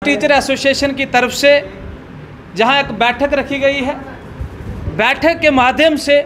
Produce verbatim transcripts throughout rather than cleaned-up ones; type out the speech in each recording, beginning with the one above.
Teacher association की तरफ से जहां एक बैठक रखी गई है, बैठक के माध्यम से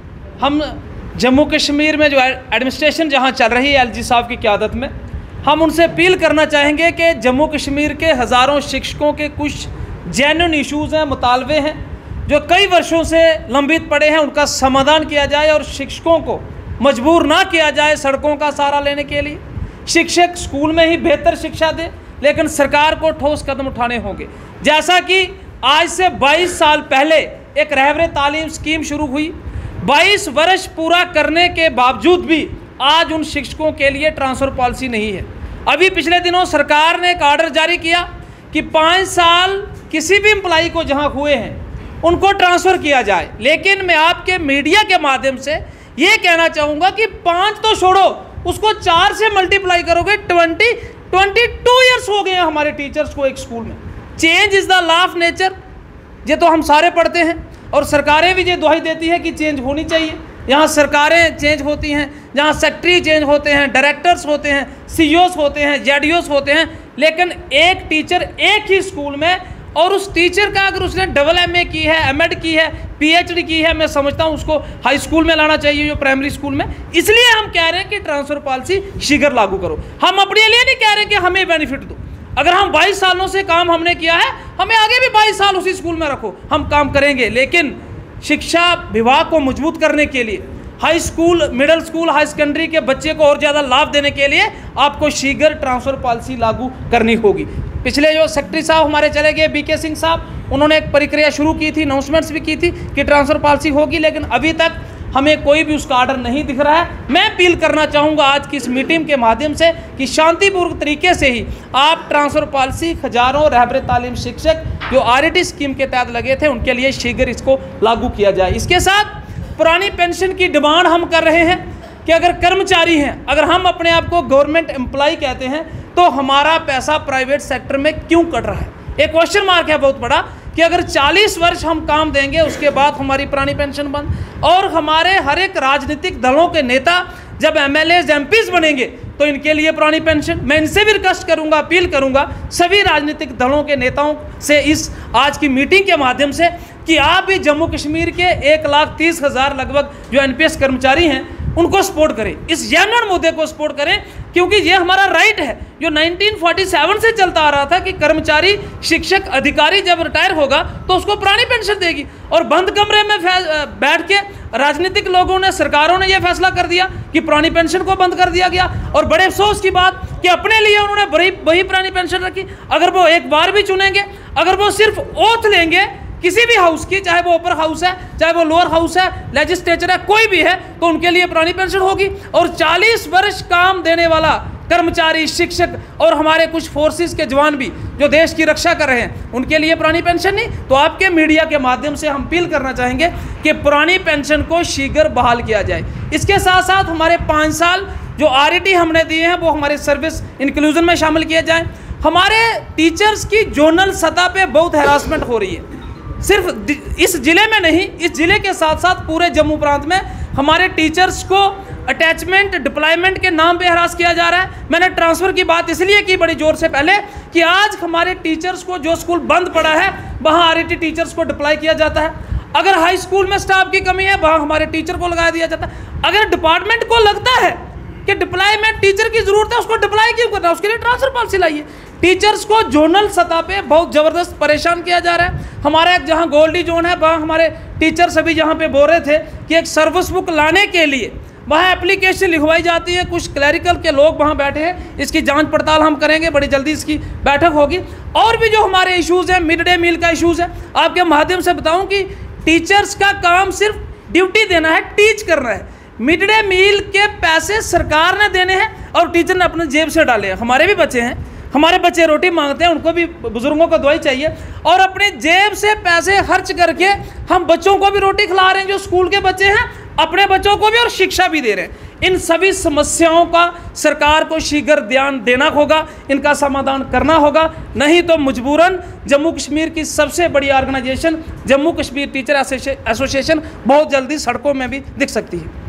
हम जम्मू कश्मीर में जो एडमिनिस्ट्रेशन जहां चल रही है एलजी साहब की क़यादत में, हम उनसे अपील करना चाहेंगे कि जम्मू कश्मीर के हज़ारों शिक्षकों के कुछ जेन्युइन इश्यूज़ हैं, मुतालबे हैं जो कई वर्षों से लंबित पड़े हैं, उनका समाधान किया जाए और शिक्षकों को मजबूर ना किया जाए सड़कों का सहारा लेने के लिए। शिक्षक स्कूल में ही बेहतर शिक्षा दे, लेकिन सरकार को ठोस कदम उठाने होंगे। जैसा कि आज से बाईस साल पहले एक रहबरे तालीम स्कीम शुरू हुई, बाईस वर्ष पूरा करने के बावजूद भी आज उन शिक्षकों के लिए ट्रांसफ़र पॉलिसी नहीं है। अभी पिछले दिनों सरकार ने एक आर्डर जारी किया कि पाँच साल किसी भी एम्प्लॉई को जहां हुए हैं उनको ट्रांसफ़र किया जाए, लेकिन मैं आपके मीडिया के माध्यम से ये कहना चाहूँगा कि पाँच तो छोड़ो, उसको चार से मल्टीप्लाई करोगे, ट्वेंटी ट्वेंटी टू ईयर्स हो गए हैं हमारे टीचर्स को एक स्कूल में। Change is the law of nature, ये तो हम सारे पढ़ते हैं और सरकारें भी ये दुहाई देती है कि चेंज होनी चाहिए। यहाँ सरकारें चेंज होती हैं, जहाँ सेक्रेटरी चेंज होते हैं, डायरेक्टर्स होते हैं, सीईओस होते हैं, जेडीओस होते हैं, लेकिन एक टीचर एक ही स्कूल में, और उस टीचर का अगर उसने डबल एम ए की है, एम एड की है, पीएचडी की है, मैं समझता हूँ उसको हाई स्कूल में लाना चाहिए, जो प्राइमरी स्कूल में। इसलिए हम कह रहे हैं कि ट्रांसफ़र पॉलिसी शीघ्र लागू करो। हम अपने लिए नहीं कह रहे कि हमें बेनिफिट दो। अगर हम बाईस सालों से काम हमने किया है, हमें आगे भी बाईस साल उसी स्कूल में रखो, हम काम करेंगे। लेकिन शिक्षा विभाग को मजबूत करने के लिए, high school, middle school, high secondary के बच्चे को और ज़्यादा लाभ देने के लिए आपको शीघ्र ट्रांसफ़र पॉलिसी लागू करनी होगी। पिछले जो सेक्रेटरी साहब हमारे चले गए, बीके सिंह साहब, उन्होंने एक प्रक्रिया शुरू की थी, अनाउंसमेंट्स भी की थी कि ट्रांसफ़र पॉलिसी होगी, लेकिन अभी तक हमें कोई भी उसका आर्डर नहीं दिख रहा है। मैं अपील करना चाहूँगा आज की इस मीटिंग के माध्यम से कि शांतिपूर्वक तरीके से ही आप ट्रांसफ़र पॉलिसी, हजारों रहबरे तालीम शिक्षक जो आरईटी स्कीम के तहत लगे थे उनके लिए शीघ्र इसको लागू किया जाए। इसके साथ पुरानी पेंशन की डिमांड हम कर रहे हैं कि अगर कर्मचारी हैं, अगर हम अपने आप को गवर्नमेंट एम्प्लॉय कहते हैं, तो हमारा पैसा प्राइवेट सेक्टर में क्यों कट रहा है? एक क्वेश्चन मार्क है बहुत बड़ा कि अगर चालीस वर्ष हम काम देंगे उसके बाद हमारी पुरानी पेंशन बंद, और हमारे हर एक राजनीतिक दलों के नेता जब एमएलएज एमपीज बनेंगे तो इनके लिए पुरानी पेंशन। मैं इनसे भी रिक्वेस्ट करूंगा, अपील करूंगा सभी राजनीतिक दलों के नेताओं से इस आज की मीटिंग के माध्यम से कि आप भी जम्मू कश्मीर के एक लाख तीस हज़ार लगभग जो एनपीएस कर्मचारी हैं उनको सपोर्ट करें, इस जेन्युइन मुद्दे को सपोर्ट करें, क्योंकि ये हमारा राइट है जो नाइनटीन फोर्टी सेवन से चलता आ रहा था कि कर्मचारी, शिक्षक, अधिकारी जब रिटायर होगा तो उसको पुरानी पेंशन देगी। और बंद कमरे में बैठ के राजनीतिक लोगों ने, सरकारों ने यह फैसला कर दिया कि पुरानी पेंशन को बंद कर दिया गया, और बड़े अफसोस की बात कि अपने लिए उन्होंने बड़ी वही पुरानी पेंशन रखी। अगर वो एक बार भी चुनेंगे, अगर वो सिर्फ ओथ लेंगे किसी भी हाउस की, चाहे वो अपर हाउस है, चाहे वो लोअर हाउस है, लेजिस्लेचर है, कोई भी है, तो उनके लिए पुरानी पेंशन होगी। और चालीस वर्ष काम देने वाला कर्मचारी, शिक्षक और हमारे कुछ फोर्सेस के जवान भी जो देश की रक्षा कर रहे हैं, उनके लिए पुरानी पेंशन नहीं। तो आपके मीडिया के माध्यम से हम अपील करना चाहेंगे कि पुरानी पेंशन को शीघ्र बहाल किया जाए। इसके साथ साथ हमारे पाँच साल जो आरईटी हमने दिए हैं वो हमारे सर्विस इंक्लूजन में शामिल किए जाएँ। हमारे टीचर्स की जोनल सतह पर बहुत हैरासमेंट हो रही है, सिर्फ इस ज़िले में नहीं, इस ज़िले के साथ साथ पूरे जम्मू प्रांत में हमारे टीचर्स को अटैचमेंट, डिप्लॉयमेंट के नाम पे हरास किया जा रहा है। मैंने ट्रांसफ़र की बात इसलिए की बड़ी ज़ोर से पहले कि आज हमारे टीचर्स को, जो स्कूल बंद पड़ा है वहाँ आरईटी टीचर्स को डिप्लॉय किया जाता है। अगर हाई स्कूल में स्टाफ की कमी है वहाँ हमारे टीचर को लगा दिया जाता है। अगर डिपार्टमेंट को लगता है कि डिप्लॉयमेंट टीचर की ज़रूरत है, उसको डिप्लॉय क्यों करना है? उसके लिए ट्रांसफ़र पॉलिसी लाइए। टीचर्स को जोनल सतह पे बहुत ज़बरदस्त परेशान किया जा रहा है। हमारा एक जहाँ गोल्डी जोन है वहाँ हमारे टीचर सभी जहाँ पे बोल रहे थे कि एक सर्विस बुक लाने के लिए वहाँ एप्लीकेशन लिखवाई जाती है, कुछ क्लैरिकल के लोग वहाँ बैठे हैं। इसकी जांच पड़ताल हम करेंगे, बड़ी जल्दी इसकी बैठक होगी। और भी जो हमारे इश्यूज़ हैं, मिड डे मील का इशूज़ है, आपके माध्यम से बताऊँ कि टीचर्स का काम सिर्फ ड्यूटी देना है, टीच करना है। मिड डे मील के पैसे सरकार ने देने हैं और टीचर ने अपने जेब से डाले हैं। हमारे भी बच्चे हैं, हमारे बच्चे रोटी मांगते हैं, उनको भी, बुजुर्गों को दवाई चाहिए, और अपने जेब से पैसे खर्च करके हम बच्चों को भी रोटी खिला रहे हैं, जो स्कूल के बच्चे हैं, अपने बच्चों को भी, और शिक्षा भी दे रहे हैं। इन सभी समस्याओं का सरकार को शीघ्र ध्यान देना होगा, इनका समाधान करना होगा, नहीं तो मजबूरन जम्मू कश्मीर की सबसे बड़ी organisation Jammu Kashmir teacher association बहुत जल्दी सड़कों में भी दिख सकती है।